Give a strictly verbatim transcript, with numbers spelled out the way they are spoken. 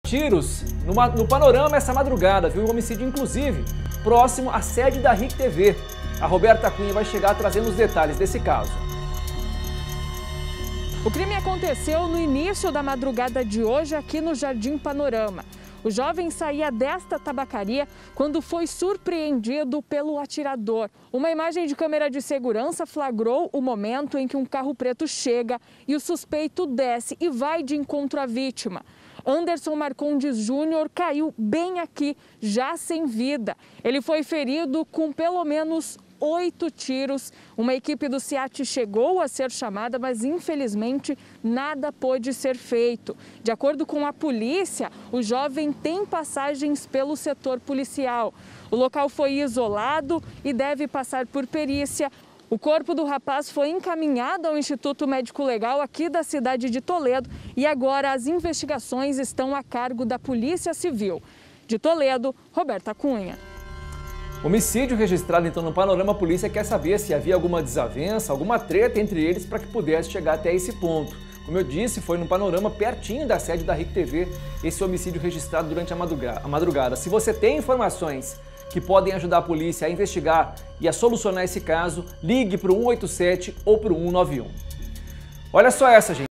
Tiros numa, no Panorama essa madrugada, viu? Um homicídio, inclusive, próximo à sede da R I C T V. A Roberta Cunha vai chegar trazendo os detalhes desse caso. O crime aconteceu no início da madrugada de hoje aqui no Jardim Panorama. O jovem saía desta tabacaria quando foi surpreendido pelo atirador. Uma imagem de câmera de segurança flagrou o momento em que um carro preto chega e o suspeito desce e vai de encontro à vítima. Anderson Marcondes Júnior caiu bem aqui, já sem vida. Ele foi ferido com pelo menos oito tiros. Uma equipe do SEAT chegou a ser chamada, mas infelizmente nada pôde ser feito. De acordo com a polícia, o jovem tem passagens pelo setor policial. O local foi isolado e deve passar por perícia. O corpo do rapaz foi encaminhado ao Instituto Médico Legal aqui da cidade de Toledo e agora as investigações estão a cargo da Polícia Civil. De Toledo, Roberta Cunha. Homicídio registrado então no Panorama. A polícia quer saber se havia alguma desavença, alguma treta entre eles para que pudesse chegar até esse ponto. Como eu disse, foi no Panorama, pertinho da sede da R I C T V, esse homicídio registrado durante a madrugada. Se você tem informações que podem ajudar a polícia a investigar e a solucionar esse caso, ligue para o um oito sete ou para o um nove um. Olha só essa, gente.